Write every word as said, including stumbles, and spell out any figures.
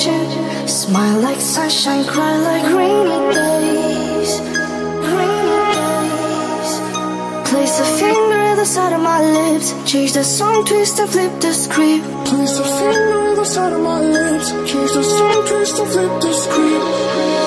imagine. Smile like sunshine, cry like rainy days. Rainy days. Place a finger at the side of my lips. Change the song, twist and flip the script. Place a finger at the side of my lips. Change the song, twist and flip the script.